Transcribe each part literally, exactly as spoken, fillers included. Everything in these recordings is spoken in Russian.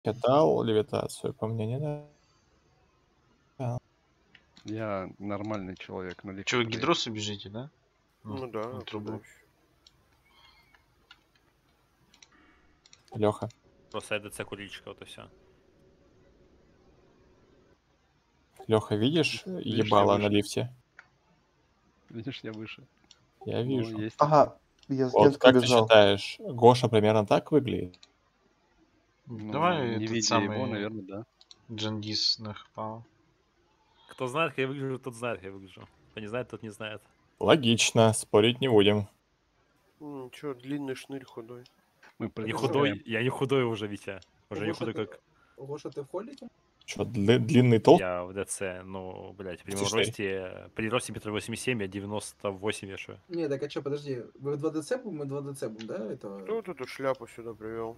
Дал левитацию, по мне не дал. Я нормальный человек. На Че, вы к Гидросу бежите, да? Ну да, на трубу. Леха. Просто ЭДЦ курильщика, вот и все. Леха, видишь, Видишь, ебало я на выше. лифте? Видишь, я выше. Я Ну, вижу. есть. Ага, я с Вот детства как ты бежал. считаешь, Гоша примерно так выглядит? Ну, Давай не этот видя самый его, наверное, да. Джангис нахпал. Кто знает, как я выгляжу, тот знает, как я выгляжу. Кто не знает, тот не знает. Логично, спорить не будем. Ну, чё, длинный шнырь худой. Мы Не предлагаем. худой, я не худой уже, Витя. Уже не Гоша, худой, ты- как Гоша, ты в холике? Что, дли- длинный толк? я в ДЦ. Ну, блядь, при моем Слушай. росте, при росте метр восемьдесят семь, я девяносто восемь вешу. Не, так а чё, подожди, вы в два дэ цэ будем, мы два дэ цэ будем, да? Это... Кто тут эту шляпу сюда привел?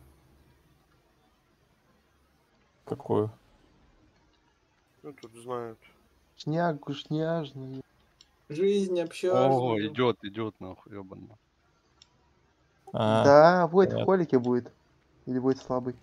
Какую? Ну тут знают. Шнягу, шняжную. Жизнь, общажная. О, идет, идет, нахуй, ебаный. А, Да, будет в понятно. холике будет. Или будет слабый.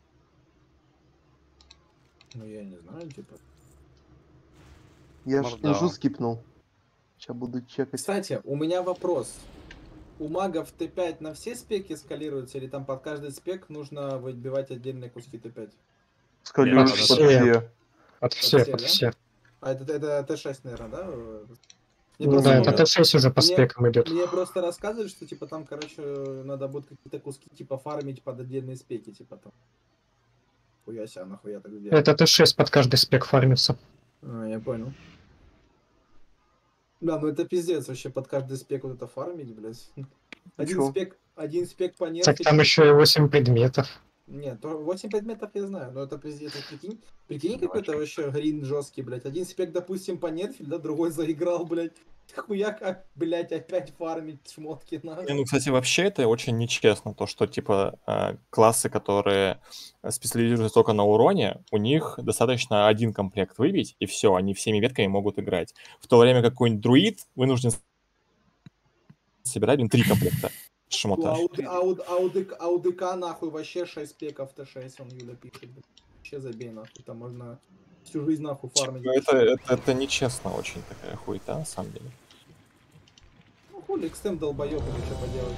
Ну, я не знаю, типа. Я ж Маркдаун. инжу скипнул. Сейчас буду чекать. Кстати, у меня вопрос. У магов тэ пять на все спеки скалируются, или там под каждый спек нужно выбивать отдельные куски тэ пять? Скалируют Под под все. все. Под все, все, под да? все. А это, это тэ шесть, наверное, да? Мне Ну просто да, помню- это Т шесть уже по мне- спекам идет. Мне просто рассказывали, что типа там, короче, надо будет какие-то куски типа фармить под отдельные спеки, типа там. Хуя себя, нахуя так сделать? Это Т шесть под каждый спек фармится. А, я понял. Да, ну это пиздец вообще под каждый спек вот это фармить, блядь. Один чё? спек, один спек по Так нерфить. там еще и восемь предметов. Нет, то восемь предметов я знаю, но это пиздец, это прикинь. Прикинь, какой-то вообще грин жесткий, блядь. Один спек, допустим, по нерфить, да, другой заиграл, блядь. Хуя как, блядь, опять фармить шмотки надо. Не, ну, кстати, вообще это очень нечестно, то, что, типа, э, классы, которые специализируются только на уроне, у них достаточно один комплект выбить, и все, они всеми ветками могут играть. В то время как какой-нибудь друид вынужден собирать, блин, три комплекта Ну, шмота. а у, а у- а у ДК а у ДК нахуй вообще шесть спеков Т шесть, он Юля пишет. блядь. Вообще забей нахуй, там можно всю жизнь нахуй фармить. Типа, это, это, это нечестно очень такая хуета, на самом деле. Ну хули, экстем долбоёб, или что поделать.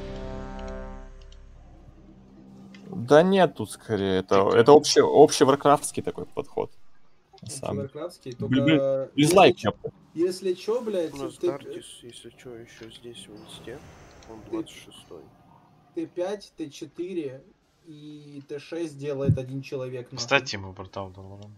Да нет, тут скорее, это, это общий, общий варкрафтский такой подход. На самом деле. Варкрафтский, Без- только... Без если лайка. чё- Если чё, блядь, У нас ты, Дартис, если что, еще здесь в инсте. Он двадцать шестой. Т пять, Т четыре и Т шесть делает один человек. нахуй. Кстати, ему портал дал урон.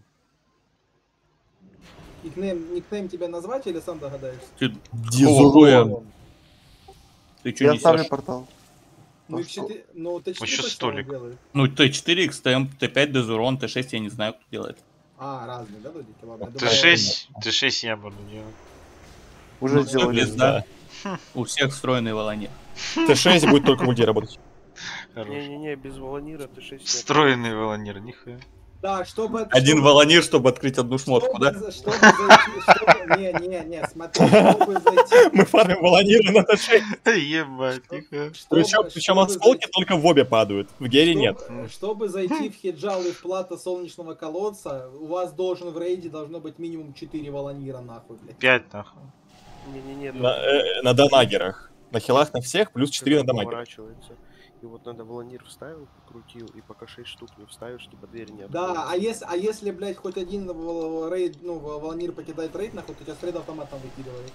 Никнейм, никнейм тебя назвать или сам догадаешься? Ты, Дизурон. ты что Я несешь? ставлю портал. Ну, Ну, и в четыре, ну Т четыре Еще точно столик. он делает. Ну, Т четыре, Х Т М, Т пять, Дезурон, Т шесть, я не знаю, кто делает. А, разные, да, вроде? Ладно, я Т думал, шесть, Т шесть я буду делать. Уже Ну, всё, сделали. без- да. У всех встроенный волонер. Т шесть будет только в ульте работать. Хорош. Не-не-не, без волонира Т шесть нет. Встроенный волонер, нихуя. Да, чтобы... Один чтобы- волонир, чтобы открыть одну шмотку, чтобы да? за- Чтобы зайти... чтобы- Не, не, не, смотри, чтобы зайти... Мы фармим волониры на Т шесть. Ебать, нихуя. чтобы- Причем, причем чтобы осколки зайти- только в вобе падают. В гере нет. Чтобы, чтобы зайти в хеджал и в плата солнечного колодца, у вас должен в рейде должно быть минимум четыре волонира, нахуй, блядь. Пять нахуй. Не-не-не, На, э, на донагерах. На хилах на всех, плюс четыре на дамагерах. поворачивается. И вот надо волонир вставил, покрутил, и пока шесть штук не вставишь, типа дверь не Да, а откроется. если, а если, блядь, хоть один вол- рейд, ну, волонир покидает рейд, нахуй, то тебя с рейда автоматом выкидывает.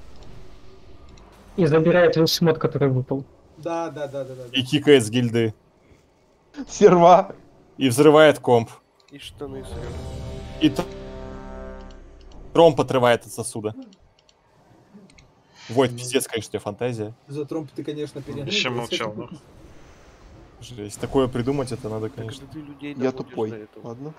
И забирает весь шмот, который выпал. Да, да, да, да, да. И кикает с гильды. Серва. И взрывает комп. И штаны срём. И т- тромб отрывает от сосуда. Войд, пиздец, конечно, у тебя фантазия. За тромб ты, конечно, перегнул. Еще блядь. молчал, ну. Жесть. Такое придумать, это надо, Так конечно. это ты людей Я доводишь до тупой. этого. Ладно.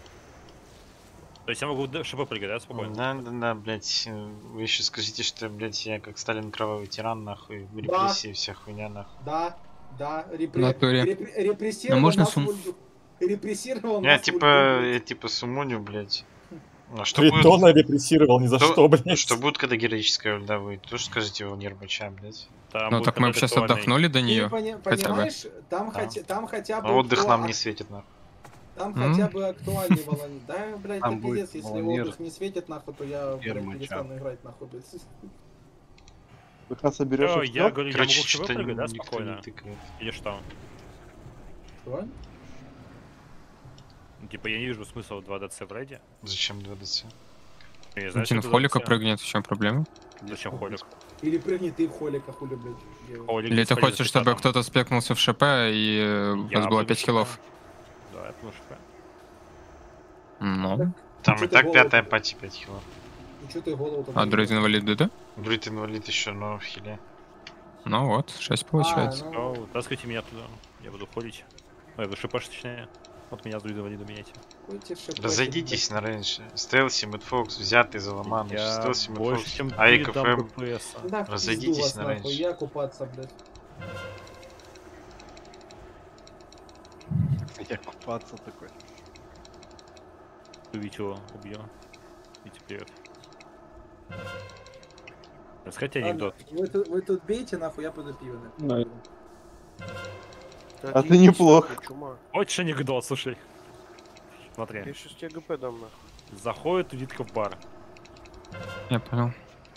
То есть я могу д- ШП прыгать, да, спокойно? Да, да, да, блять. Вы еще скажите, что, блять, я как Сталин кровавый тиран, нахуй, репрессии, вся хуйня, нахуй. Да, да, репре... Натуре. репре- репрессировал Ну, можно нас сум- в ульду. Репрессировал Я нас в типа, ульду, блядь. я типа сумуню, блять. А что будет? Тритона репрессировал ни за Что- что, блядь. Что будет, когда героическая ульда выйдет? Тоже скажите его нервача, блять. Там Ну будет так мы бы сейчас контрактуальный- отдохнули до Ты нее. пони- хотя бы. понимаешь, там, Да. хотя, там хотя бы... А отдых кто нам от- не светит, нахуй. Там М? хотя бы актуальный волонир. Да, блядь, Там это будет пиздец, если волонир. отдых не светит, нахуй, то я, блядь, Ферма, перестану играть, нахуй, блядь. Как раз соберешь Всё, их я всё? говорю, я Короче, могу в ШВ что-то прыгать, да, никто не спокойно? тыкает. Или что? Что? Ну, типа, я не вижу смысла в два дэ цэ в рейде. Зачем два дэ цэ? Я не знаю, Один что в это холика за прыгнет, в чем проблема? Зачем холик? Или прыгни ты в холика, хули, блядь. делаешь. Холик Или ты господин хочешь, чтобы там. кто-то спекнулся в ШП и э, у Я вас было буду пять ШП. хилов? Да, я буду ШП. Ну. Там чё и ты так голову- пятая пати пять хилов. Ну чё ты голову-то... А дроид инвалид ДД? Брит инвалид еще, но в хиле. Ну вот, шесть получается. А, ну, О, таскайте меня туда. Я буду ходить. Ой, вы ШП, точнее. Вот меня с друидом валиду меняйте. какой тебе шипачик, Разойдитесь на рейндж. Стелси, Мэтфокс, взятый за ломану. Я Стелси, больше, Мэтфокс, чем Айк ты дам эф эм. БПС. блядь. Да, в пизду Разойдитесь вас, на нахуй, рейндж. я купаться, блядь. Я купаться такой. Витю убью. Витя, привет. Расскажите Ладно, анекдот. Вы, тут- вы тут бейте, нахуй, я пойду пиво напью. Да. Да А ты отъебись, неплох. нахуй, чума. Хочешь анекдот, слушай. Я Смотри. сейчас тебе ГП дам, нахуй. Заходит Витка в бар. Я понял.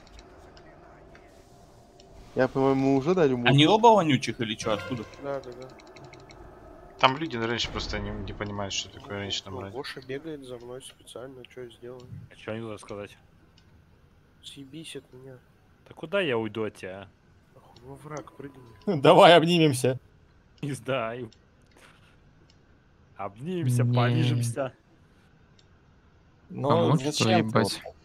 Я, по-моему, уже дали ему. Они оба вонючих или что? Откуда? Да, да, да. Там люди на рейндж просто не, не понимают, что такое рейндж Ну, набрать. Гоша бегает за мной специально, что я сделаю? А что анекдот сказать? Съебись от меня. Да куда я уйду от тебя? Нахуй, во враг прыгни. Давай обнимемся. Не знаю. Обнимемся, Не. полижемся. Ну, Помочь, зачем ты ебать. вот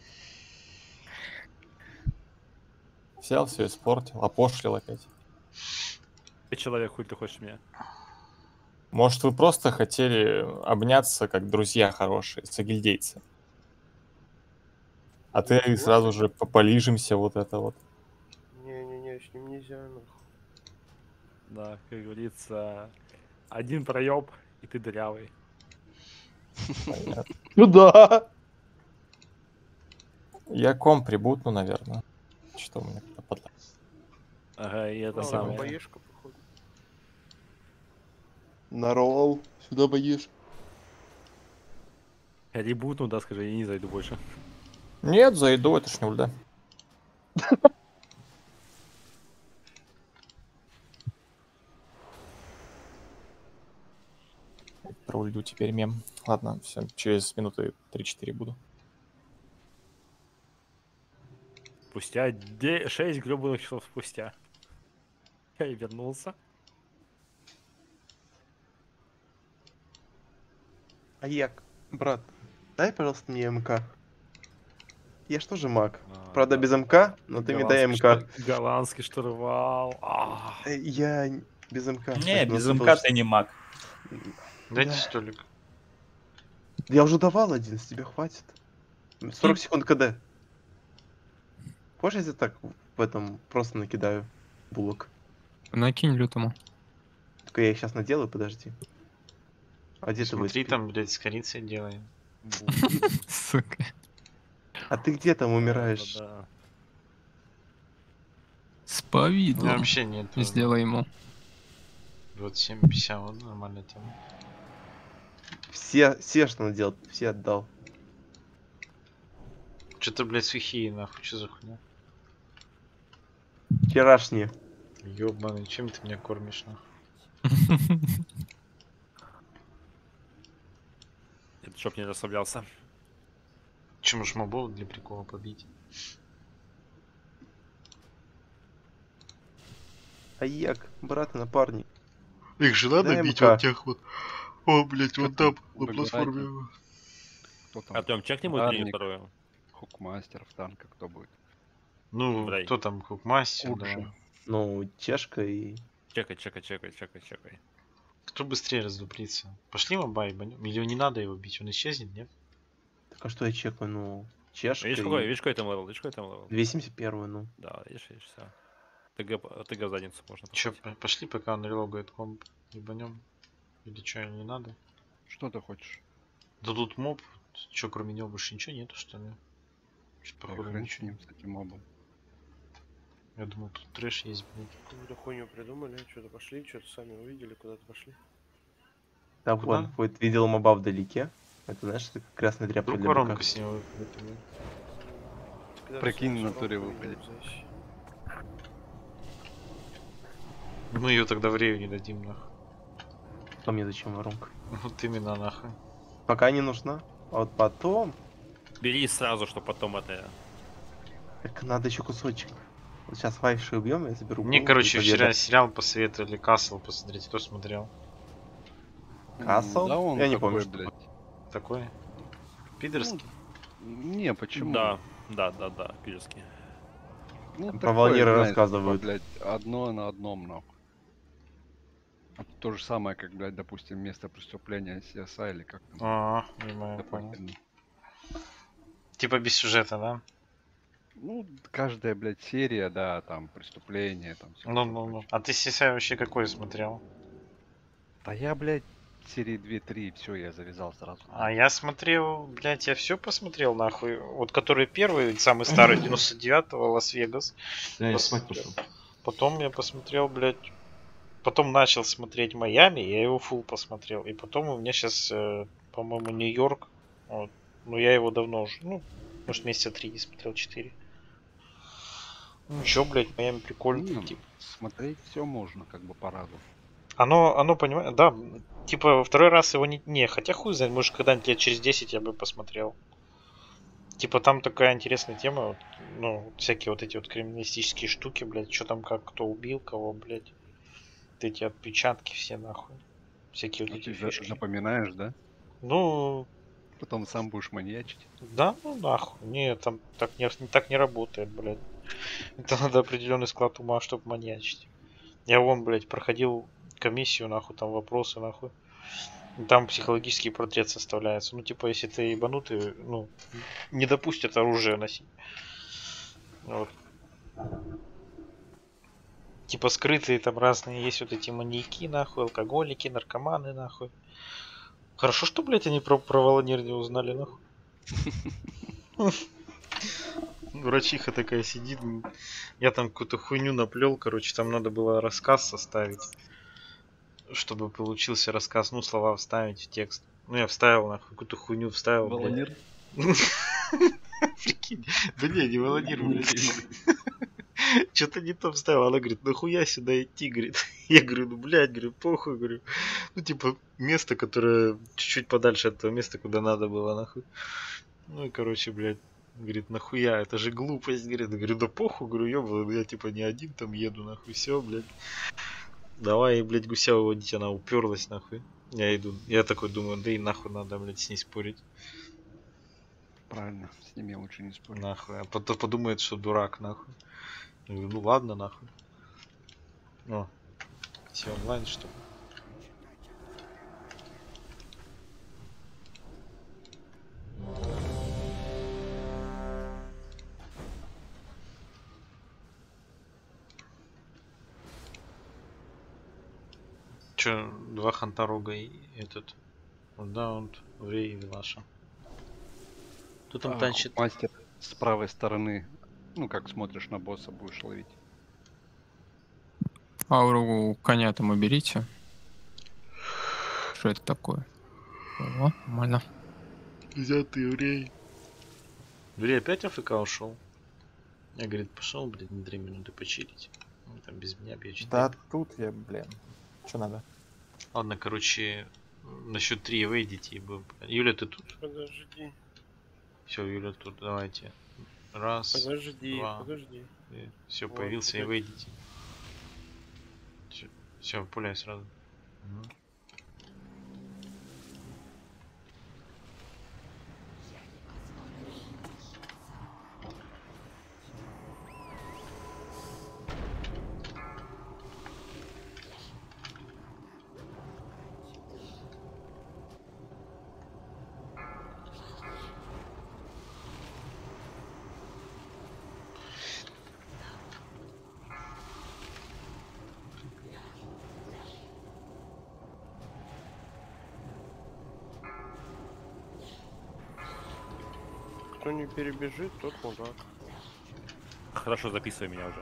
взял, все испортил, опошлил опять. Ты человек, хуй ты хочешь меня? Может, вы просто хотели обняться, как друзья хорошие, сагильдейцы. А ты Ну, сразу же по- полижемся, вот это вот. Не-не-не, с ним нельзя, нахуй. Да, как говорится, один проеб, и ты дырявый. Понятно. Ну да. Я ком прибутну, наверное. Что у меня как-то под... Ага, и это Ну, самое. боешка, походу. Нарол. Сюда боишь. Ребут, ну да, скажи, я не зайду больше. Нет, зайду, это ж не ульда. Про ульду теперь мем. Ладно, все, через минуты три-четыре буду. Спустя шесть гребаных часов спустя. Я и вернулся. А як, брат, дай, пожалуйста, мне МК. Я ж тоже маг. А, Правда, да. без МК, но ты мне дай Голландский МК. штур- Голландский штурвал. А, Э, Я н- без МК. Не, поэтому без ты МК должен- ты не маг. Дайте Да. столик. Я уже давал один, с тебя хватит. сорок секунд КД. Хочешь, я тебе так в этом просто накидаю булок? Накинь лютому. Только я их сейчас наделаю, подожди. А где ты Смотри, выспи? там, блядь, с корицей делаем. Сука. А ты где там умираешь? да. С У меня повидлом. вообще нет. Сделай ему. двадцать семь пятьдесят, вот нормальная тема. Все, все что надел, все отдал. Что-то, блядь, сухие, нахуй, что за хуйня? Вчерашние. Ёбаный, чем ты меня кормишь, нахуй? Это чтоб не расслаблялся. Чем уж мобов для прикола побить? А як, брат и напарник. Их же надо Дай бить МК. вот тех вот. О, блядь, вот там, на платформе. Кто там? Артем, чекни мою Ударник. линию вторую. Хукмастер в танка кто будет? Ну, Брай. кто там, Хукмастер, Лучше. давай. Ну, чешка и... Чекай, чекай, чекай, чекай, чекай. Кто быстрее раздуплится? Пошли мобай, банем. Или не надо его бить, он исчезнет, нет? Так а что я чекаю, ну... Чешка Видишь, и... какой, видишь, какой там левел, видишь, какой там левел? двести семьдесят один, ну. Да, видишь, видишь, все. ТГ, ТГ в задницу можно. Чё, послать. по- пошли, пока он релогает комп, ебанем. Или чё, не надо? Что ты хочешь? Да тут моб, чё, кроме него больше ничего нету, что ли? Чё-то Да и походу хрен с ничего. ним, с этим мобом. Я думал, тут трэш есть, блядь. Какую-то хуйню придумали, что-то пошли, что-то сами увидели, куда-то пошли. Да, Куда? вон, вот видел моба вдалеке. Это, знаешь, это красная тряпка Вдруг для воронку быка. с него выпили. Прикинь, в натуре выпадет. Мы ее тогда в Рею не дадим, нахуй. А мне зачем воронка? Вот именно, нахуй. Пока не нужна. А вот потом... Бери сразу, что потом это... Так надо еще кусочек. Вот сейчас вайши убьем, я заберу Мне, голову, короче, и победа. вчера сериал посоветовали Касл посмотреть. Кто смотрел? Касл? Да он Я не такой, помню, что блядь. Такой? Пидорский? Не, почему? Да, да, да, да, пирский. Ну, Про такое, Валнира знаешь, рассказывают. типа, блядь, одно на одном, нахуй. Это то же самое, как, блядь, допустим, место преступления си эс ай или как там. А, понимаю, понял. Допустим. Типа без сюжета, да? Ну, каждая, блядь, серия, да, там, преступление, там, всё Ну, такое ну, ну. прочее. А ты си эс ай вообще какой смотрел? Да я, блядь, серии две-три, все, я завязал сразу. А я смотрел, блядь, я все посмотрел, нахуй. Вот который первый, самый старый, девяносто девятого, Лас-Вегас. Да, я Пос- спать пошел. Потом я посмотрел, блядь, потом начал смотреть Майами, я его фул посмотрел. И потом у меня сейчас, по-моему, Нью-Йорк. Вот. Но я его давно уже, ну, может, месяца три не смотрел, четыре. Ну, чё, блядь, Майами прикольно. Не, Типа. смотреть все можно, как бы по разу. Оно, оно, понимаешь, да, типа, второй раз его не... Не, хотя хуй знает, может, когда-нибудь лет через десять я бы посмотрел. Типа, там такая интересная тема, вот, ну, всякие вот эти вот криминалистические штуки, блядь, что там, как, кто убил кого, блядь. Вот эти отпечатки все, нахуй. Всякие вот А эти ты за- фишки. запоминаешь, да? Ну, Потом сам будешь маньячить. да, ну нахуй. Не, там так не, так не работает, блядь. Это надо определенный склад ума, чтобы маньячить. Я вон, блядь, проходил комиссию, нахуй, там вопросы, нахуй. И там психологический портрет составляется. Ну, типа, если ты ебанутый, ну, не допустят оружие носить. Вот. Типа, скрытые там разные есть вот эти маньяки, нахуй, алкоголики, наркоманы, нахуй. Хорошо, что, блядь, они про, про Волонир не узнали, нахуй. Врачиха такая сидит. Я там какую-то хуйню наплел, короче, там надо было рассказ составить. Чтобы получился рассказ, ну, слова вставить в текст. Ну, я вставил, нахуй, какую-то хуйню вставил, блядь. Прикинь. Да не, не Волонир, блядь. Что-то не то вставил. Она говорит, нахуя сюда идти, говорит. Я говорю, ну, блядь, говорю, похуй, говорю. Ну, типа, место, которое чуть-чуть подальше от того места, куда надо было, нахуй. Ну, и, короче, блядь, говорит, нахуя, это же глупость, говорит. Я говорю, да похуй, говорю, ёбаный, я, типа, не один там еду, нахуй, все, блядь. Давай, блядь, гуся выводить, она уперлась, нахуй. Я иду. Я такой думаю, да и нахуй надо, блядь, с ней спорить. Правильно, с ними лучше не спорить. Нахуй. А потом подумает, что дурак, нахуй. Я говорю, ну ладно, нахуй. О, все онлайн, что ли? Че, два Хантарога и этот Даунт, Врей и Вилаша. Кто там А, танчит? Мастер с правой стороны. Ну, как смотришь на босса, будешь ловить. Ауру коня там уберите. Что это такое? О, нормально. Взятый еврей. Врей опять АФК ушел? Я, говорит, пошел, блядь, на три минуты почилить. Ну, там без меня бьет. Да тут я, блин. Что надо? Ладно, короче, на счет три выйдите и будем. Юля, ты тут? Подожди. Все, Юля тут, давайте. Раз. Подожди, два. подожди. Все, Вот, появился и подожди. выйдите. Все, пуляй сразу. Мгм. Кто не перебежит, тот мудак. Хорошо, записывай меня уже.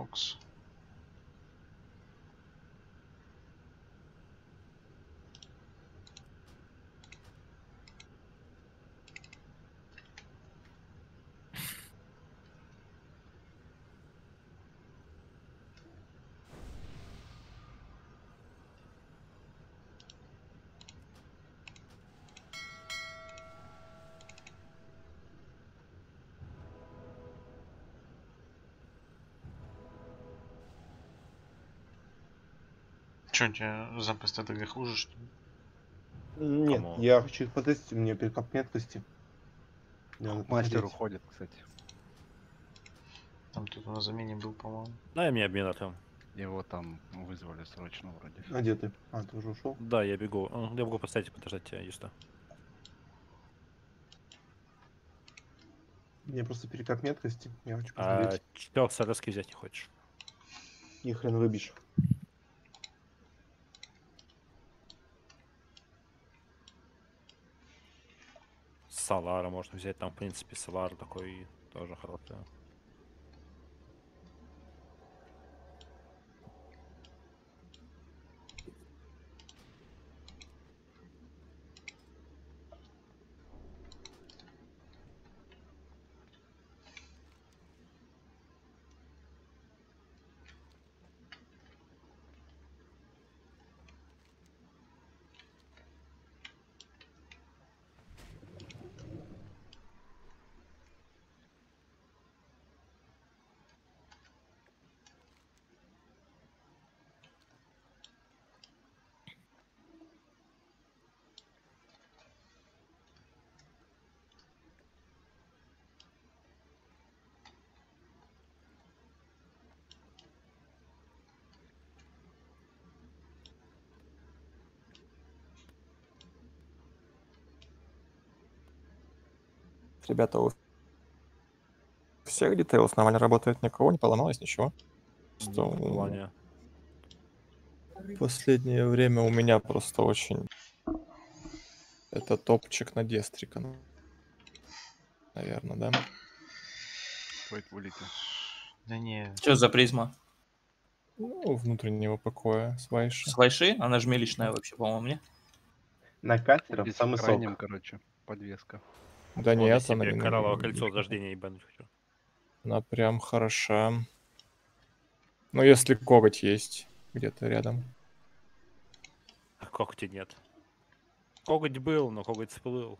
Фокс. Че, у тебя запас ТТГ хуже, что ли? Нет, Кому? я хочу их потестить, у меня перекап меткости. Мне надо Мастер посмотреть. уходит, кстати. Там кто-то на замене был, по-моему. Дай мне обмен там. Его там вызвали срочно вроде. А где ты? А, ты уже ушел? Да, я бегу. М, Я могу поставить, подождать тебя, Юста. Мне просто перекап меткости. Я хочу А посмотреть. чё сараски взять не хочешь? И хрен выбьешь. Салара можно взять. Там, в принципе, Салар такой тоже хороший. Ребята, у всех Details нормально работает, никого не поломалось, ничего. Что В плане... в последнее время у меня просто очень... Это топчик на Дестрика, наверное, да? Кто это вылетел? Да не, Что за призма? Ну, внутреннего покоя с Вайши. С Вайши? Она же мелищная вообще, по-моему, мне. На катеров Здесь в самый крайнем, сок. короче, подвеска. Да Вот я нет, она себе не коралловое не- кольцо заждения ебануть хочу. Она прям хороша. Ну, если коготь есть где-то рядом. А когти нет. Коготь был, но коготь всплыл.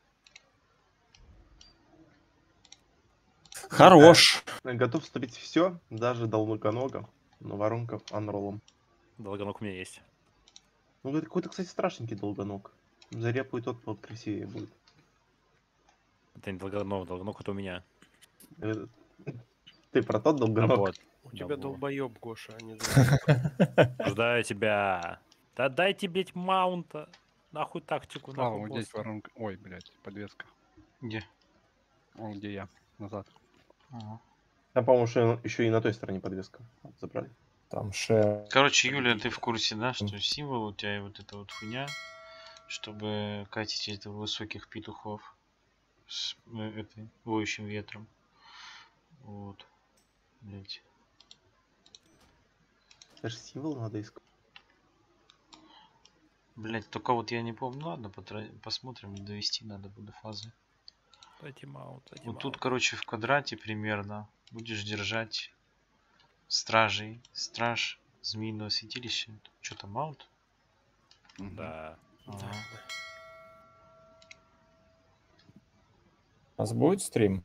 Хорош! Готов вступить все, даже долгоногом, но воронка анролом. Долгоног у меня есть. Ну, это какой-то, кстати, страшненький долгоног. Зарепует тот, вот красивее будет. Это не долгоног, долгоног это у меня. Э, Ты про тот А долгоног? вот. У тебя Да, во. долбоеб, Гоша, а не долбоеб. Ждаю тебя. Да дайте, блять, маунта. Нахуй тактику, Слава, нахуй вот здесь босса. воронка. Ой, блядь, подвеска. где? Вон где я. Назад. Ага. Там, по-моему, еще и на той стороне подвеска. Вот, забрали. Там ше... Короче, Юля, Победитель. ты в курсе, да, что символ у тебя и вот эта вот хуйня, чтобы катить это высоких петухов с э, этой воющим ветром. Вот. Блять. Даже символ надо искать. Блять, только вот я не помню. Ну ладно, потра- посмотрим, довести надо до фазы. Дайте маунт, дайте Вот маунт. тут, короче, в квадрате примерно будешь держать стражей. Страж змеиного святилища. Что-то маунт? Мгм. Да. Ага. У нас будет стрим?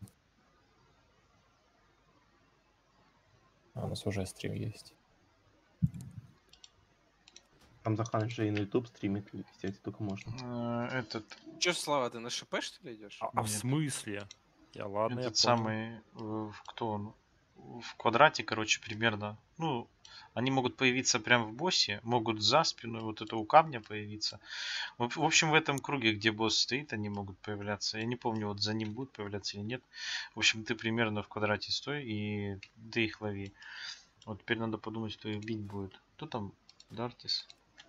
А, у нас уже стрим есть. Там Захан же и на YouTube стримит, и везде только можно. Э, Этот, Че, Слава, ты на ШП, что ли, идешь? А, а в Нет. смысле? Я ладно, я этот понял. самый, э, в- кто он? В квадрате, короче, примерно. Ну, они могут появиться прямо в боссе, могут за спину вот этого камня появиться. В, в общем, в этом круге, где босс стоит, они могут появляться. Я не помню, вот за ним будут появляться или нет. В общем, ты примерно в квадрате стой и ты их лови. Вот теперь надо подумать, кто их бить будет. Кто там? Дартис.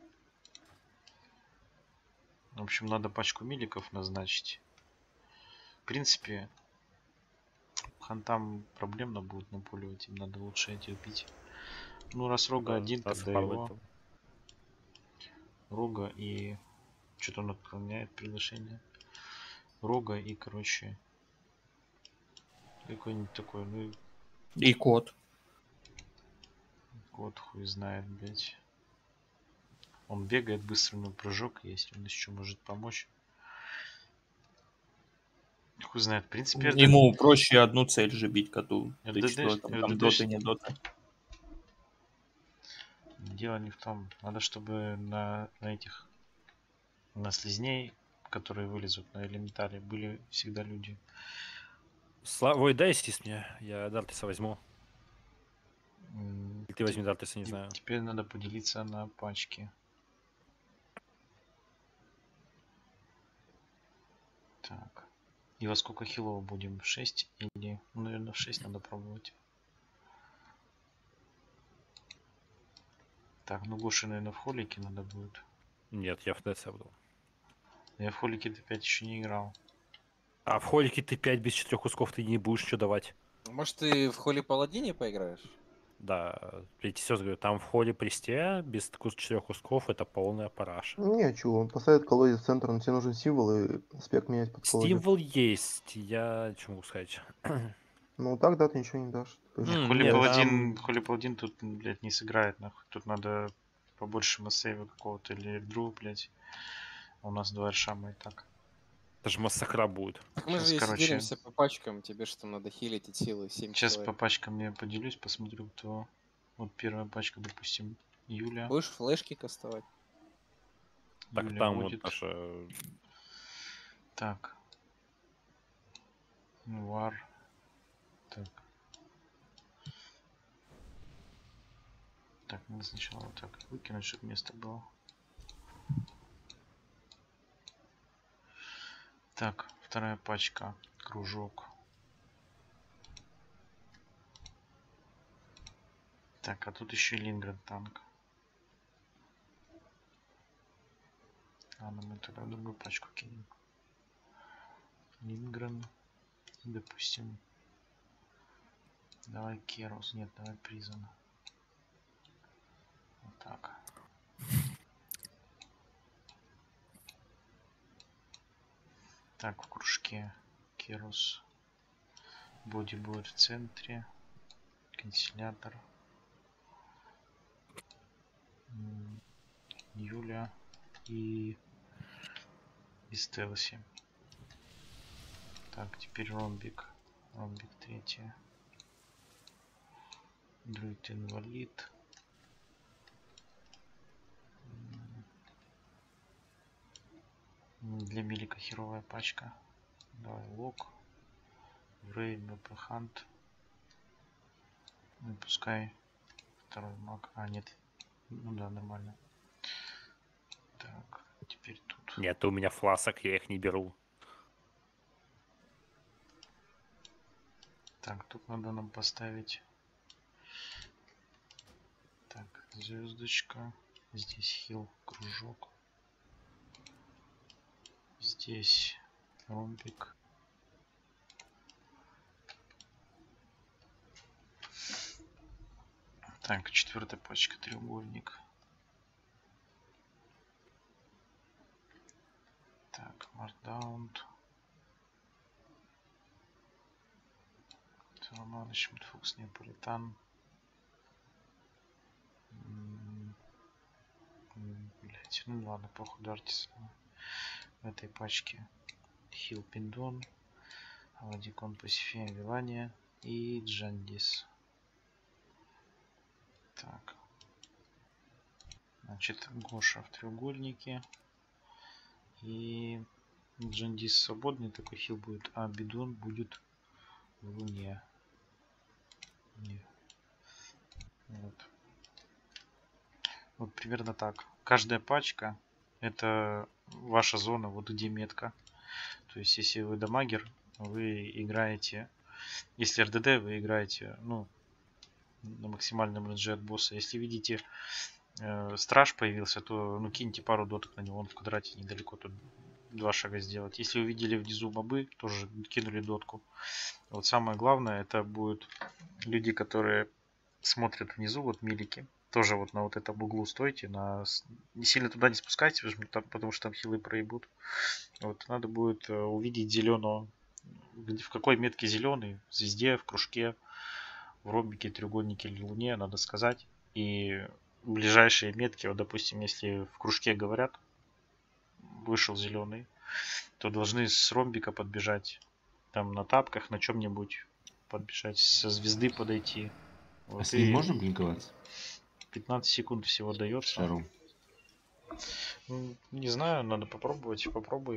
В общем, надо пачку миликов назначить. В принципе, хантам проблемно будет напуливать, им надо лучше эти убить. Ну, раз Рога Да, один, раз тогда Фарлет его. там. Рога и... Что-то он отклоняет приглашение. Рога и, короче... Какой-нибудь такой, ну... И кот. Кот хуй знает, блять. Он бегает быстро, но прыжок есть, он еще может помочь. Хуй знает, в принципе, это... Ему проще одну цель же бить коту. Ты РДД, что, там, там РДД. доты, не доты. Дело не в том. Надо, чтобы на, на этих... На слизней, которые вылезут на элементаре, были всегда люди. Славой, дай сис мне, я Дартиса возьму. М, Или ты возьми Дартиса, не те- знаю. Теперь надо поделиться на пачки. Так. И во сколько хилов будем? В шесть или... Ну, наверное, в шесть надо пробовать. Так, ну Гоши, наверное, в холике надо будет. Нет, я в ТЦ буду. Я в холике т пять еще не играл. А в холике ты пять без четырех кусков ты не будешь что давать. Может, ты в Холли Паладине поиграешь? Да, третий сес говорю, там в холе присте без кус- четырех кусков это полная параша. Не, чего, он поставит колодец в центр, но тебе нужен символ и спек менять под колодец. Символ есть, я что могу сказать? Ну так, да, ты ничего не дашь. Не, М, Холи нет, Паладин, там- Холи Паладин тут, блядь, не сыграет, нахуй. Тут надо побольше массейва какого-то или дру, блядь. У нас два решама и так. Это же массакра будет. Так мы Сейчас, же если короче, делимся по пачкам, тебе что там надо хилить от силы семь Сейчас человек. по пачкам я поделюсь, посмотрю, кто... Вот первая пачка, допустим, Юля. Будешь флешки кастовать? Так Юля там будет. вот даже... Так. Вар. Так. Так, надо сначала вот так выкинуть, чтобы место было. Так, вторая пачка. Кружок. Так, а тут еще Лингрен танк. Ладно, мы тогда в другую пачку кинем. Лингрен. Допустим. Давай Керус. Нет, давай Призон. Вот так. Так, в кружке Керус. Боди будет в центре. Канцелятор. М, Юля и, и Стелси. Так, теперь Ромбик. Ромбик третья. Друид инвалид. М, Для Милика херовая пачка. Давай лок. Врей, БП Хант. Ну, пускай второй маг. А, нет. Ну да, нормально. Так, теперь тут. Нет, у меня фласок, я их не беру. Так, тут надо нам поставить. Так, звездочка. Здесь хил, кружок. Здесь ромбик. Так, четвертая пачка, треугольник. Так, Мардаунд. Романыч, Мудфокс, Неаполитан. Блять, ну ладно, похуй, Дартис. В этой пачке Хил Пиндон, Владикон Пасифия, Вилания и Джандис. Так. Значит, Гоша в треугольнике. И Джандис свободный, такой хил будет, а Бидон будет в Луне. Не. Вот. Вот примерно так. Каждая пачка это ваша зона, вот где метка. То есть, если вы дамагер, вы играете, если РДД, вы играете, ну, на максимальном рейнже от босса. Если видите, э, страж появился, то, ну, киньте пару доток на него, он в квадрате недалеко тут два шага сделать. Если увидели внизу мобы, тоже кинули дотку. Вот самое главное, это будут люди, которые смотрят внизу, вот милики. Тоже вот на вот этом углу стойте, на... не сильно туда не спускайтесь, потому что там, потому что там хилы проебут. Вот, надо будет э, увидеть зеленого. В какой метке зеленый? В звезде, в кружке, в ромбике, треугольнике или луне, надо сказать. И ближайшие метки, вот допустим, если в кружке говорят, вышел зеленый, то должны с ромбика подбежать, там на тапках, на чем-нибудь подбежать, со звезды подойти. Вот, А с ним и можно блинковать? пятнадцать секунд всего дается. Шару. Ну, не знаю, надо попробовать, попробуй.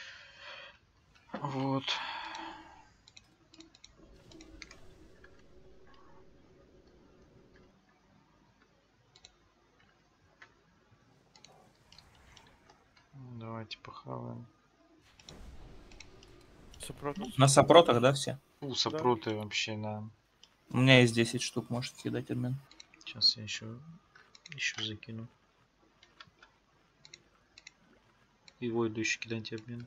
Вот. Давайте похаваем. Сопротус? На сопротах, да, все? У, сопроты вообще, да. У меня есть десять штук, можете кидать обмен. Сейчас я еще, еще закину. И войду еще кидайте обмен.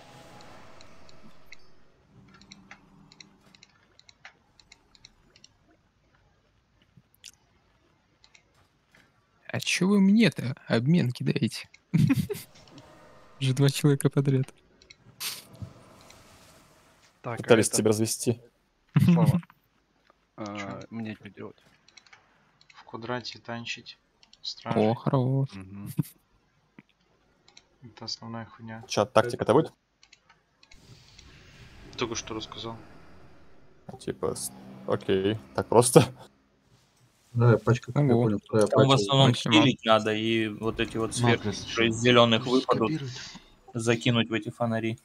А чё вы мне-то обмен кидаете? Уже два человека подряд. Так, а Пытались это- тебя развести. Слава, а, мне что делать? В квадрате танчить. Стражи. О, хорош. Мгм. Это основная хуйня. Чё, тактика-то будет? Только что рассказал. Типа, с- окей, так просто. Да, пачка, как я Ого. понял, вторая Там в пачка. основном максимум. хилить надо и вот эти вот сверху, Макрос которые из ещё зеленых выпадут, скопирует. закинуть в эти фонари.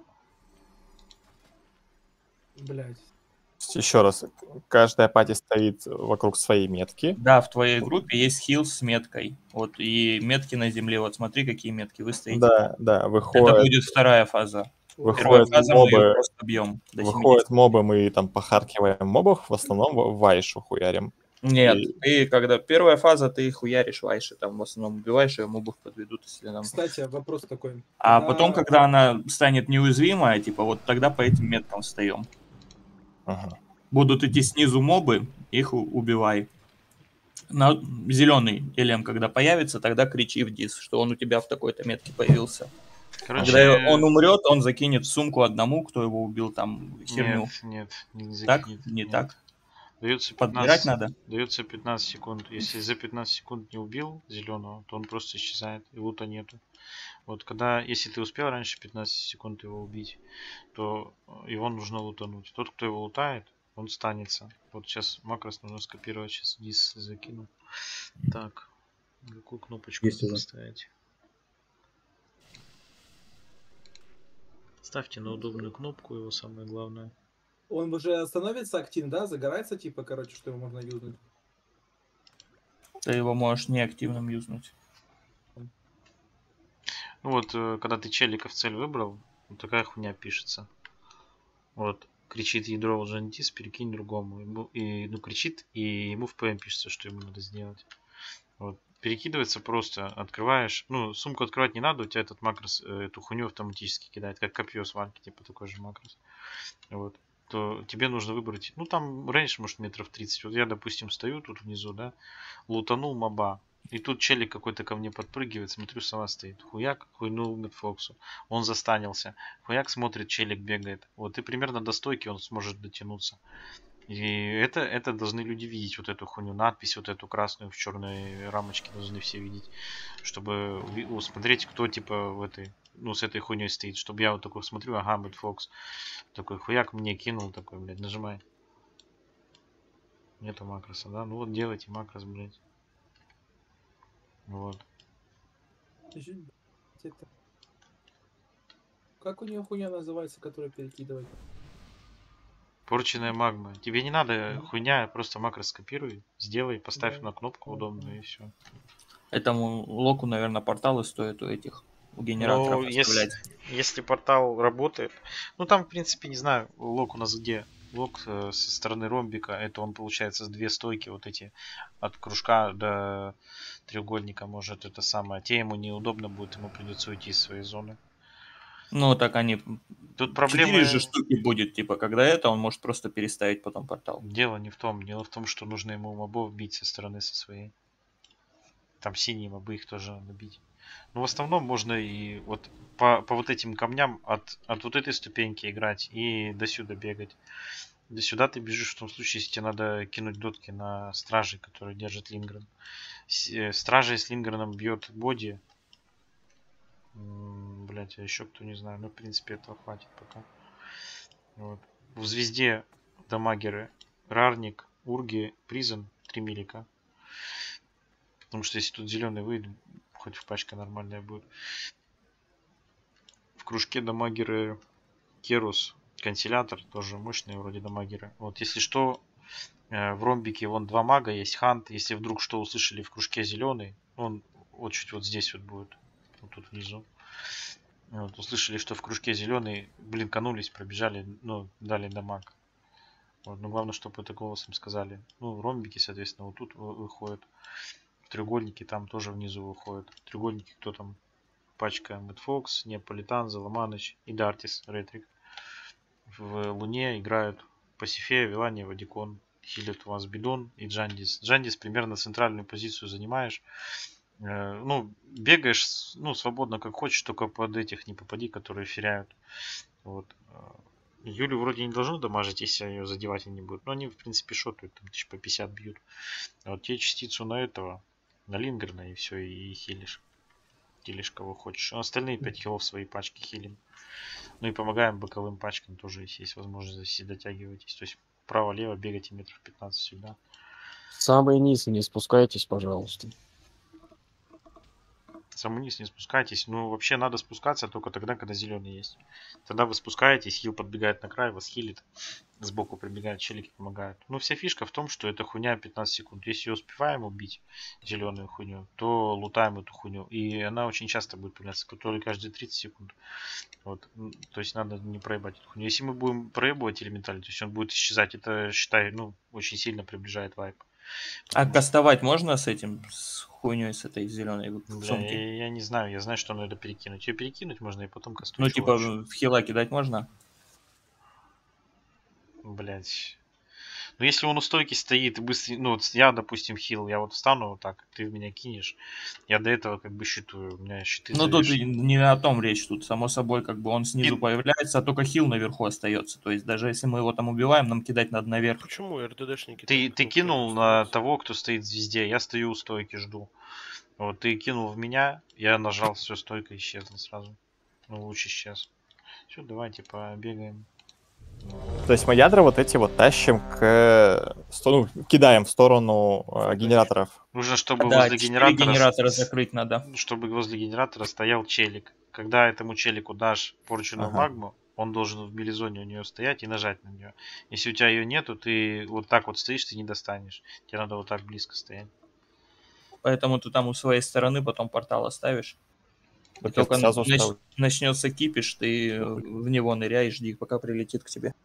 Блять. Еще раз, каждая пати стоит вокруг своей метки. Да, в твоей группе есть хил с меткой. Вот и метки на земле. Вот смотри, какие метки вы стоите. Да, да, Это выходит, будет вторая фаза. Первая выходят фаза мы ее мобы, просто бьем. До выходят мобы, мы там похаркиваем мобов, в основном в- вайшу хуярим. Нет, И- ты когда первая фаза, ты хуяришь вайши, там в основном убиваешь, и мобов подведут, если нам. Кстати, вопрос такой. А Когда- потом, когда она станет неуязвимая, типа вот тогда по этим меткам встаем. Ага. Будут идти снизу мобы, их у- убивай. На зеленый элем, когда появится, тогда кричи в дис, что он у тебя в такой-то метке появился. Короче, Когда он умрет, он закинет в сумку одному, кто его убил, там херню. Нет, нет, не Так? закинет. Не Нет. так? Дается Подбирать пятнадцать, надо? дается пятнадцать секунд. Если за пятнадцать секунд не убил зеленого, то он просто исчезает, и лута нету. Вот когда, если ты успел раньше пятнадцать секунд его убить, то его нужно лутануть. Тот, кто его лутает, он станется. Вот сейчас макрос нужно скопировать, сейчас дис закину. Так, какую кнопочку Есть уже. поставить? Ставьте на удобную кнопку, его самое главное. Он уже становится активным, да? Загорается, типа, короче, что его можно юзнуть. Ты его можешь неактивным юзнуть. Ну вот, э, когда ты челика в цель выбрал, вот такая хуйня пишется. Вот, кричит ядро у Джандис, перекинь другому. Ему- И, ну, кричит, и ему в ПМ пишется, что ему надо сделать. Вот. Перекидывается просто, открываешь, ну, сумку открывать не надо, у тебя этот макрос э, эту хуйню автоматически кидает, как копье с ванки, типа такой же макрос. Вот. То тебе нужно выбрать, ну, там рейндж, может, метров тридцать. Вот я, допустим, стою тут внизу, да, лутанул моба. И тут челик какой-то ко мне подпрыгивает, смотрю, сова стоит. Хуяк, хуйнул Мэтфоксу. Он застанился. Хуяк смотрит, челик бегает. Вот, и примерно до стойки он сможет дотянуться. И это, это должны люди видеть, вот эту хуйню, надпись вот эту красную в черной рамочке должны все видеть. Чтобы ви- ну, смотреть, кто типа в этой, ну, с этой хуйней стоит. Чтобы я вот такой смотрю, ага, Мэтфокс. Такой хуяк мне кинул, такой, блядь, нажимай. Нету макроса, да? Ну вот делайте макрос, блядь. Вот. Жить, это- Как у нее хуйня называется, которая перекидывает? Порченная магма. Тебе не надо хуйня, просто макрос скопируй, сделай, поставь Да. на кнопку удобную и все. Этому локу, наверное, порталы стоят у этих, у генераторов Ну, если, оставлять. если портал работает, ну там, в принципе, не знаю, лок у нас где? Лок э, со стороны ромбика, это он получается с две стойки, вот эти от кружка до треугольника, может это самое. Те ему неудобно будет, ему придется уйти из своей зоны. Ну, так они... Тут Четыре проблемы... же штуки будет, типа, когда это, он может просто переставить потом портал. Дело не в том. Дело в том, что нужно ему мобов бить со стороны со своей. Там синие мобы, их тоже надо бить. Но в основном можно и вот по, по вот этим камням от, от вот этой ступеньки играть и до сюда бегать. До сюда ты бежишь в том случае, если тебе надо кинуть дотки на стражей, которые держат Лингрен. Стражей с Лингреном бьет боди. Блять, а еще кто не знаю. Ну, в принципе, этого хватит пока. Вот. В звезде дамагеры Рарник, Урги, Призен, три милика. Потому что если тут зеленый выйдет, хоть в пачка нормальная будет. В кружке дамагеры Керус, Канцелятор, тоже мощные вроде дамагеры. Вот, если что, в ромбике вон два мага, есть Хант. Если вдруг что услышали в кружке зеленый, он вот чуть вот здесь вот будет. Вот тут внизу. Вот, услышали, что в кружке зеленый, блинканулись, пробежали, ну, дали дамаг. Вот, но главное, чтобы это голосом сказали. Ну, ромбики, соответственно, вот тут выходят. Треугольники там тоже внизу выходят. Треугольники, кто там? Пачка Мэтфокс, Неаполитан, Заломаныч и Дартис, Ретрик. В Луне играют Пасифея, Вилания, Вадикон. Хилит у вас Бидон и Джандис. Джандис примерно центральную позицию занимаешь. Э, ну, бегаешь, ну, свободно как хочешь, только под этих не попади, которые феряют. Вот. Юлю вроде не должно дамажить, если ее задевать не будут. Но они, в принципе, шотают, там тысяч по пятьдесят бьют. А вот тебе частицу на этого, на Лингерна, и все, и хилишь. Хилишь кого хочешь. А остальные пять хилов свои пачки хилим. Ну и помогаем боковым пачкам тоже, если есть возможность, если дотягиваетесь. То есть право-лево бегайте метров пятнадцать сюда. Самый низ не спускайтесь, пожалуйста. Самый низ не спускайтесь. Ну, вообще надо спускаться только тогда, когда зеленый есть. Тогда вы спускаетесь, хил подбегает на край, вас хилит. Сбоку прибегают, челики помогают. Ну, вся фишка в том, что эта хуйня пятнадцать секунд. Если ее успеваем убить, зеленую хуйню, то лутаем эту хуйню. И она очень часто будет появляться, то ли каждые тридцать секунд. Вот. То есть надо не проебать эту хуйню. Если мы будем проебывать элементаль, то есть он будет исчезать, это, считай, ну, очень сильно приближает вайп. А кастовать можно с этим, с хуйней, с этой зеленой в Бля, сумке? я, я не знаю, я знаю, что надо перекинуть. Ее перекинуть можно и потом кастовать. Ну, типа, в хила кидать можно? Блять. Ну, если он у стойки стоит и быстро... Ну, вот я, допустим, хил, я вот встану вот так, ты в меня кинешь. Я до этого как бы щитую, у меня щиты Ну, тут завешены. не о том речь, тут, само собой, как бы он снизу И- появляется, а только хил наверху остается. То есть, даже если мы его там убиваем, нам кидать надо наверх. Почему РДДшники... Ты, так ты ну, кинул на того, кто стоит в звезде, я стою у стойки, жду. Вот, ты кинул в меня, я нажал, все, стойка исчезла сразу. Ну, луч исчез. Все, давайте побегаем. То есть мы ядра вот эти вот тащим к... сто- ну, кидаем в сторону э, генераторов. Нужно, чтобы Да, возле четыре генератора... генератора закрыть надо. Чтобы возле генератора стоял челик. Когда этому челику дашь порченную Ага. магму, он должен в мелизоне у нее стоять и нажать на нее. Если у тебя ее нету, ты вот так вот стоишь, ты не достанешь. Тебе надо вот так близко стоять. Поэтому ты там у своей стороны потом портал оставишь. И Так я только сразу нач- оставлю. начнется кипиш, ты в него ныряй и жди, пока прилетит к тебе.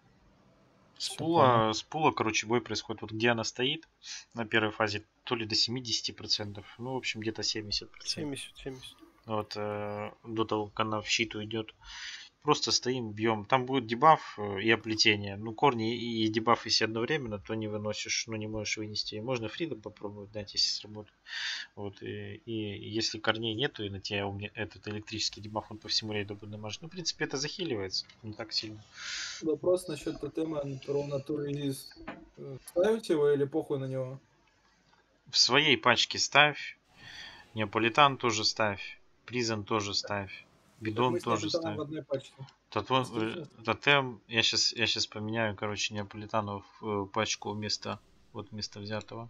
С Всё пула, с пула, короче, бой происходит. Вот где она стоит на первой фазе, то ли до семидесяти процентов, ну, в общем, где-то семьдесят процентов. семьдесят семьдесят. Вот, э, до того, как она в щит уйдет. Просто стоим, бьем. Там будет дебаф э, и оплетение. Ну, корни и и дебаф, если одновременно, то не выносишь, ну, не можешь вынести. Можно фридом попробовать дать, если сработает. Вот, и, и если корней нету, и на тебя у меня этот электрический дебаф, он по всему рейду будет намажен. Ну, в принципе, это захиливается. Не так сильно. Вопрос насчет тотема про натуралист. Ставите его или похуй на него? В своей пачке ставь. Неаполитан тоже ставь. Призен тоже ставь. Бидон Мы с тоже Неаполитаном ставь. в одной пачке. Тотем, Действительно? э, тотем, я сейчас, я сейчас поменяю, короче, Неаполитану в э, пачку вместо, вот вместо взятого.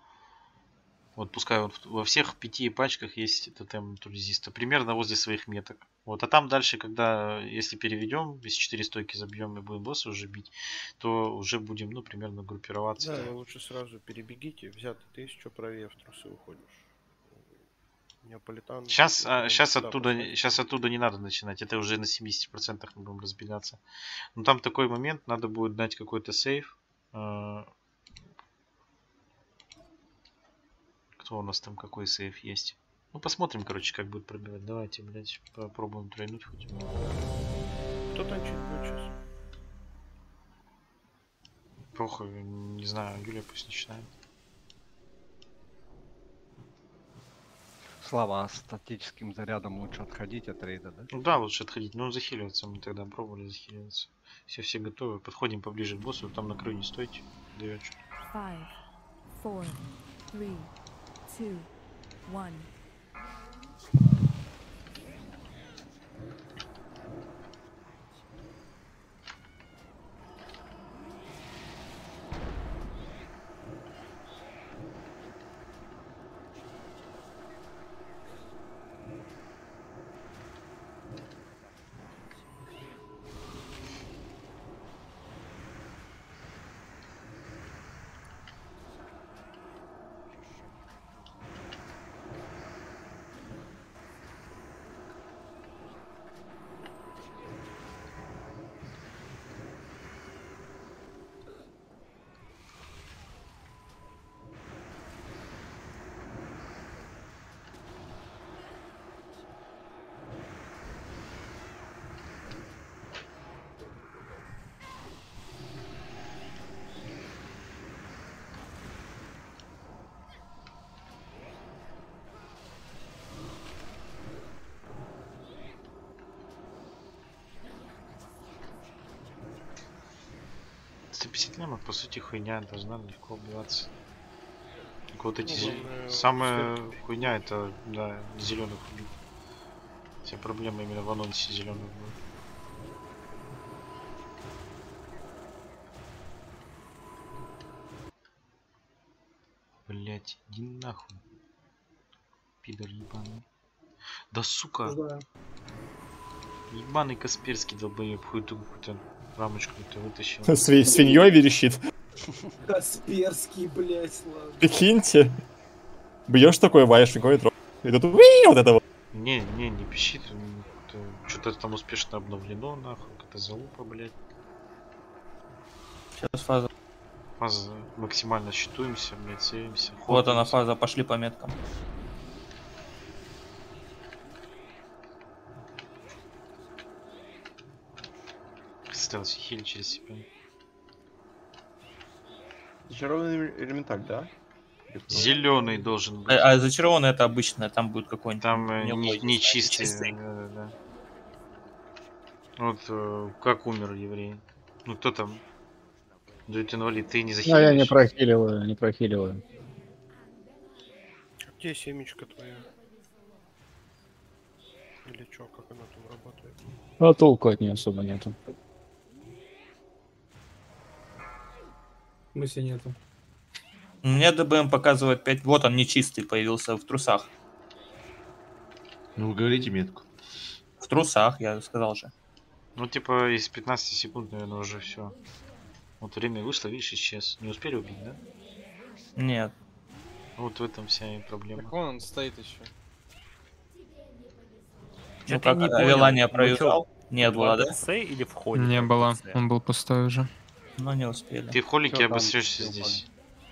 Вот пускай вот в- во всех пяти пачках есть тотем натурализиста, примерно возле своих меток. Вот, а там дальше, когда, если переведем, если четыре стойки забьем и будем босса уже бить, то уже будем, ну, примерно группироваться. Да, лучше сразу перебегите, взятый ты, что правее в трусы уходишь. Неаполитан... Сейчас, он сейчас сюда оттуда, поставит. сейчас оттуда не надо начинать, это уже на семидесяти процентах мы будем разбегаться. Но там такой момент, надо будет дать какой-то сейв. Э, Кто у нас там, какой сейв есть? Ну посмотрим, короче, как будет пробивать. Давайте, блядь, попробуем тройнуть хоть. Кто танчит будет сейчас? Похуй, не знаю, Юля пусть начинает. Слава, а статическим зарядом лучше отходить от рейда, да? Ну да, лучше отходить. Ну захиливаться мы тогда пробовали захиливаться. Все, все готовы. Подходим поближе к боссу, там на краю не стойте. Даёт что-то. Five, four, three, two, one. сто пятьдесят лямов, по сути, хуйня, должна легко убиваться. Только вот эти... Ну, зе- главное, Самая успеть. хуйня это, да, зеленых убить. Вся проблема именно в анонсе зеленых будет. Блять, иди нахуй. Пидор ебаный. Да сука! Знаю. Ебаный Касперский долбоеб, хуй-ту какую-то рамочку какую-то вытащил. Свинь- Свиньей верещит. Касперский, блядь, ладно. Прикиньте. Бьешь такой, ваешь фигой, и тут уи, вот это вот. Не, не, не пищит. Что-то там успешно обновлено, нахуй. Это залупа, блядь. Сейчас фаза. Фаза максимально считуемся, блядь, сейвимся. Вот она ходимся. фаза, пошли по меткам. Стелси хиль через себя. Зачарованный элементаль, да? Зеленый должен быть. А, а зачарованный это обычное, там будет какой-нибудь. Там э, не не, логично, не чистый. нечистый. Да, да, да. Вот э, как умер еврей. Ну кто там? Дует инвалид, ты не Ну, я захиливаешь? не прохиливаю, не прохиливаю. А где семечка твоя? Или чё, как она там работает? А толку от нее особо нету. Мысли нету. Мне ДБМ показывает пять. Вот он нечистый появился в трусах. Ну, вы говорите метку. В трусах, я сказал же. Ну типа из пятнадцати секунд, наверное, уже все. Вот время вышло, видишь, исчез. Не успели убить, да? Нет. Вот в этом вся и проблема. Так вон он стоит еще. Ну Я как, не понял, Авелания мы проиграл? чё, Не в было, да? АДЦ или в ходе? Не как было, АДЦ? он был пустой уже. Но не успели. Ты в холике Всё, там обосрешься всё здесь.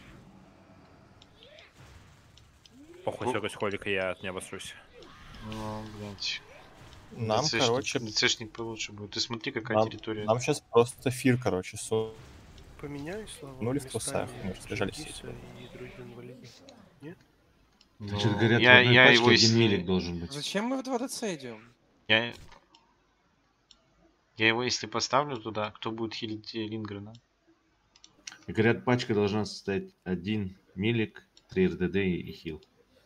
Похуй, Ху- все, холика, я не обосрусь. Ну, блядь. Нам, ДЦшник- короче, ДЦшник получше будет. Ты смотри, какая нам, территория. нам сейчас просто фир, короче, сунули Поменяй, Слава, в трусах, местами мы разбежались все Джангиса и других инвалидов. Нет? Ну, Значит, говорят, я, в одной я пачке его один если... милик должен быть. Зачем мы в два дэ цэ идем? Я... я его если поставлю туда, кто будет хилить э, Лингрена? Говорят, пачка должна состоять один милик, три эр дэ дэ и, и хил.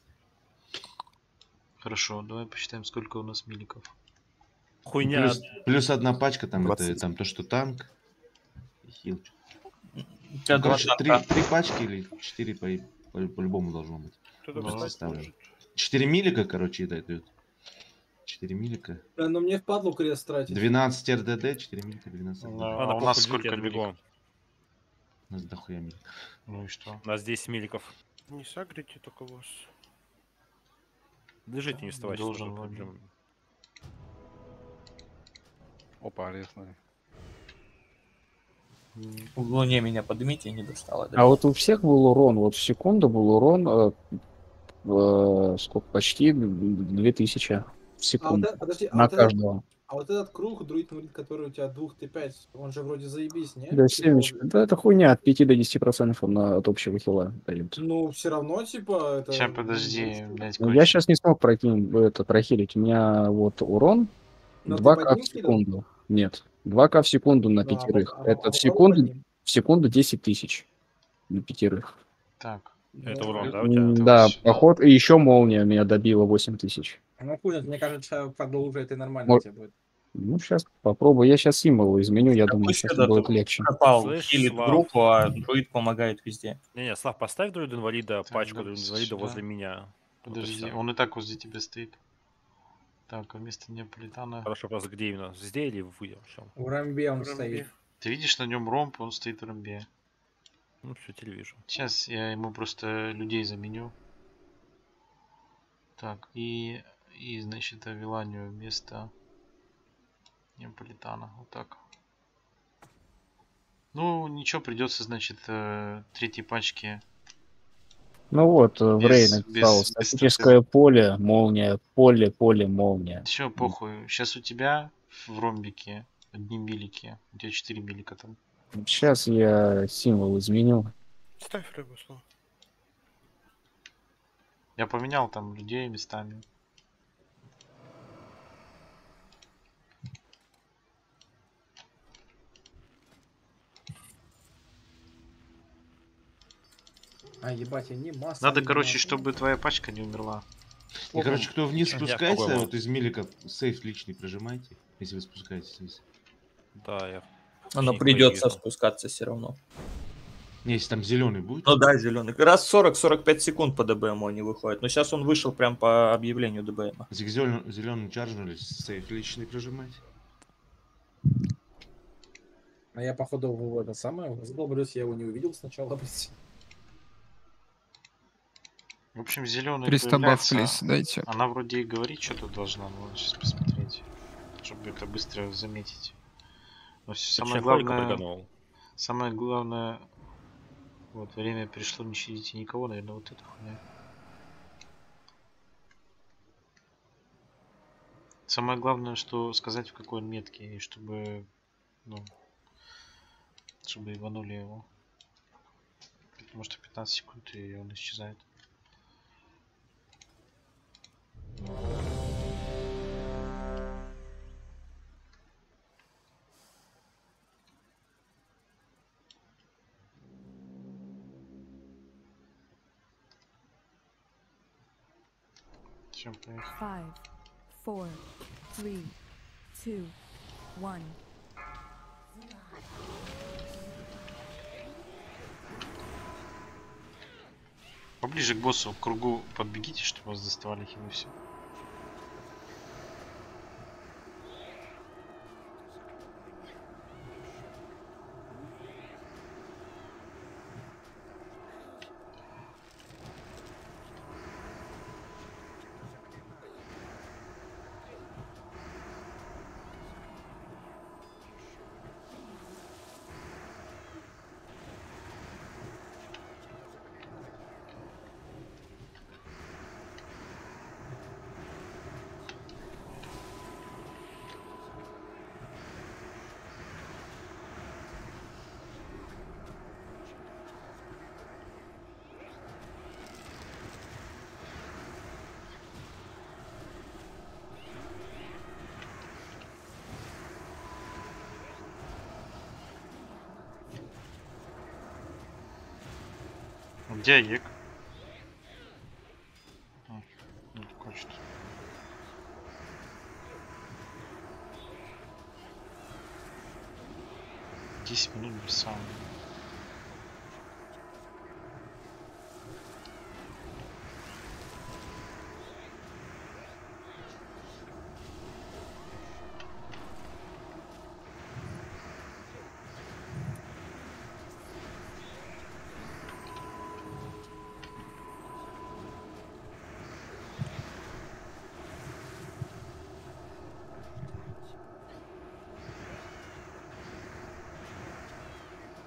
Хорошо, давай посчитаем, сколько у нас миликов. Хуйня. Плюс, плюс одна пачка, там это двадцать. там то, что танк и хил. У тебя Ну, два короче, три, танка. три пачки или четыре по, по, по-любому должно быть. Кто-то Ну, встать составлю. может? Четыре милика, короче, да, дают. Четыре милика. Да, но мне впадлу крест тратить. двенадцать эр дэ дэ, четыре милика, двенадцать эр дэ дэ. Ну, Ладно, а у нас похуй, сколько я миликов? добегу. У нас дохуя милик. Ну и что? У нас десять миликов. Не сагрите только вас. Лежите, не вставайте. Должен тоже вроде. прям. Опа, арестный. В луне меня поднимите, не достало. А вот у всех был урон, вот в секунду был урон, э, в, сколько, почти две тысячи в А вот, секунду это- подожди, а на вот, этот, каждого. а вот этот круг, друид инвалид, который у тебя два тэ пять, он же вроде заебись, не? Да, Типа, семечко. Да, это хуйня, от пяти до десяти процентов он на- от общего хила дает. ну, все равно, типа, это... Сейчас, подожди, блядь, Ну, я кончим. сейчас не смог пройти это прохилить. У меня вот урон Но ты два под ка ним в кидал? секунду. Нет, два ка в секунду на Ну, а пятерых. поп- а- Это а в попробуй под секунду, ним. в секунду десять тысяч на пятерых. Так. Это Ну, урон, это- да, у тебя? М, это Да, вот сюда. поход, и еще молния меня добила восемь тысяч. Ну, хуй, мне кажется, продолжай, это нормально Мо- тебе будет. Ну, сейчас попробую. Я сейчас символ изменю, я думаю, Пусть сейчас когда будет ты легче. пропал, Слышь, хилит Слав. группу, а друид помогает везде. Не-не, Слав, поставь друид инвалида, Так, пачку да, друид инвалида сюда. возле меня. Вот и Подожди, всё. он и так возле тебя стоит. Так, а вместо Неаполитана... Хорошо, просто где именно? Здесь или в чем? В рамбе он В рамбе. стоит. Ты видишь на нем ромб, он стоит в ромбе. Ну, все, телевижу. Сейчас я ему просто людей заменю. Так, и, и значит, Авиланию вместо Неаполитана. Вот так. Ну, ничего, придется, значит, э, третьей пачки. Ну вот, э, в Без- Рей без- написал, без статическое поле, молния, поле, поле, молния. Все, похуй. Сейчас у тебя в ромбике одни милики. У тебя четыре милика там. Сейчас я символ изменю. Ставь рыбу, Слава. Я поменял там людей местами. А, ебать, я не масса. Надо, не короче, масса. чтобы твоя пачка не умерла. И, короче, кто вниз Я спускается, попробую. вот из милика сейф личный прожимайте, если вы спускаетесь вниз. Да, я... Оно не придется вижу. спускаться все равно. Не, если там зеленый будет. Ну да, зеленый. Раз сорок-сорок пять секунд по ДБМу они выходят. Но сейчас он вышел прям по объявлению ДБМа. Если зеленым, зеленым чаржнулись, сейф личный прожимайте. А я, походу, в это самое, задолблюсь, я его не увидел сначала, блядь. В общем, зеленый Пристабав, появляется. плиз, дайте. Она вроде и говорить что-то должна, но надо сейчас посмотреть, чтобы это быстро заметить. Но самое Точнее, Хорика главное, прыганул. самое главное, вот время пришло, не щадите никого, наверное, вот это хуйня. Самое главное, что сказать, в какой он метке, и чтобы, ну, чтобы иванули его. Потому что пятнадцать секунд, и он исчезает. Всё, поехали. Five, four, three, two, one. Поближе к боссу, к кругу подбегите, чтобы вас доставали хилы, все. Где Ек? А, ну, хочет. десять минут без сауны.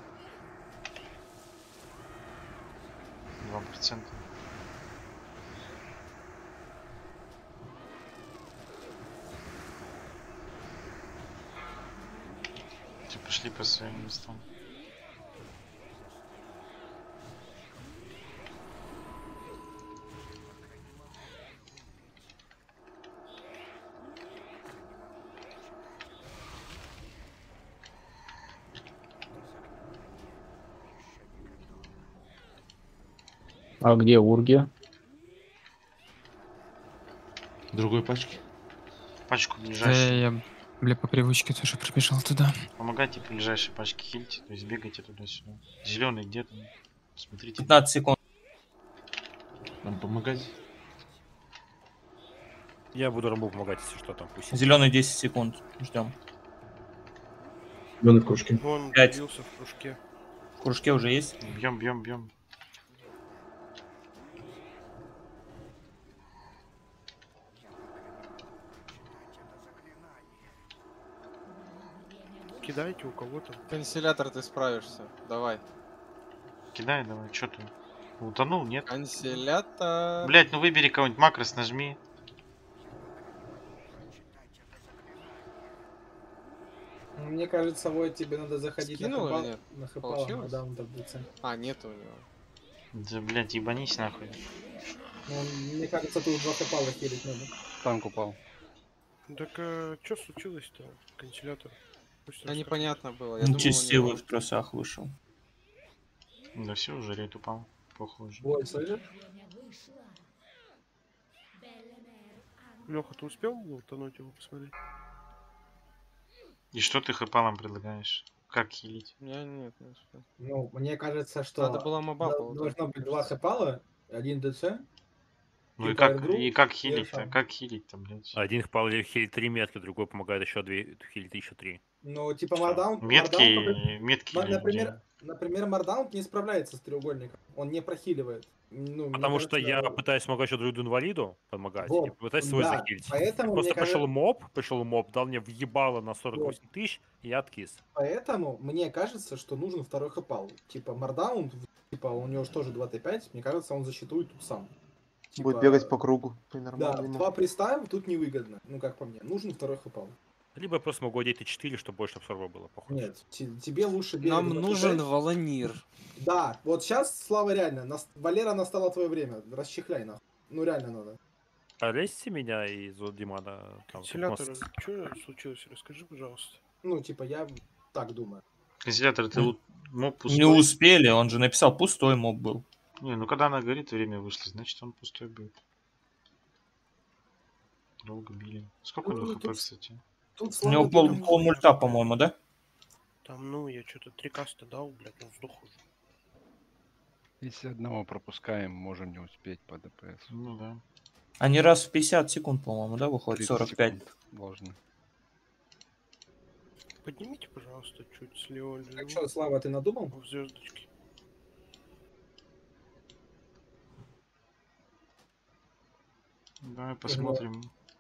два процента. пошли по своим местам. А где Урги? Другой пачки. Пачку Да, ближайшую. я, бля, по привычке тоже пробежал туда. Помогайте по ближайшей пачке хильте, то есть бегайте туда-сюда. Зеленый где-то. Смотрите. пятнадцать секунд. Нам помогать? Я буду Рамбу помогать, если что там. Пусть. Зеленый десять секунд. Ждем. Зеленый в кружке. Он Пять. добился в кружке. В кружке уже есть. Бьем, бьем, бьем. Кидайте у кого-то. Канцелятор, ты справишься. Давай. Кидай давай, что ты? Утонул, нет? Канцелятор. Блять, ну выбери кого-нибудь, макрос нажми. Мне кажется, вот тебе надо заходить Скинул на или нет? хэпал, на хэпал, Получилось? на даун таблице. А, нет у него. Да, блять, ебанись нахуй. Ну, мне кажется, тут два хэпала хилить надо. Танк упал. Так а, что случилось-то, канцелятор? Пусть Да расскажет. непонятно было. Я Ну, думал, через у силы него... в тросах вышел. Да все, уже рейд упал. Похоже. Ой, слышишь? Леха, ты успел утонуть его посмотреть? И что ты хэпалом предлагаешь? Как хилить? Я нет, не успел. Ну, мне кажется, что Надо было моба до- полутать. должно быть два хэпала, один ДЦ. Ну и типа как, airdrop, и как и хилить-то? airshout. Как хилить-то, блядь? Один хпал хилит три метки, другой помогает еще две, хилит еще три. Ну, типа мардаун... Метки, мардаун, например- метки ма- или например, например, мардаун не справляется с треугольником. Он не прохиливает. Ну, мне Потому что кажется, я пытаюсь помогать еще друиду инвалиду, помогать, и Вот, пытаюсь свой да, захилить. поэтому, Просто мне пришел кажется- моб, пришел моб, дал мне въебало на сорок восемь тысяч, и я откис. Поэтому мне кажется, что нужен второй хэпал. Типа мардаун, типа у него же тоже два тэ пять, мне кажется, он засчитует тут сам. Будет Типа, бегать по кругу. Да, Нормально. два приставим тут невыгодно. Ну, как по мне. Нужен второй хэпал. Либо я просто могу одеть тэ четыре, чтобы больше абсорба было, похоже. Нет, те- тебе лучше бегать Нам два тэ нужен пять. Волонир. Да, вот сейчас, Слава, реально, нас... Валера, настало твое время. Расчехляй нахуй. Ну, реально надо. А лезьте меня и Зод Димана. Там, Канцелятор, тут что случилось? Расскажи, пожалуйста. Ну, типа, я так думаю. Консилятор, ты у- моб пустой? Не успели, он же написал, пустой моб был. Не, ну когда она говорит, время вышло, значит он пустой будет. Долго били. Сколько у Ну, него тут- хп, кстати? Тут У Слава него пол, только- пол мульта, по-моему, да? Там, ну, я что-то три каста дал, блядь, он сдох уже. Если одного пропускаем, можем не успеть по ДПС. Ну да. Они раз в пятьдесят секунд, по-моему, да, выходит? тридцать сорок пять. секунд должны. Поднимите, пожалуйста, чуть слева. Так что, Слава, ты надумал? В звездочке. Давай посмотрим.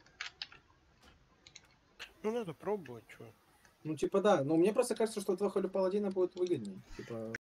Ну, надо пробовать, что. Ну, типа, да. Но мне просто кажется, что два Холи Паладина будет выгоднее. Типа,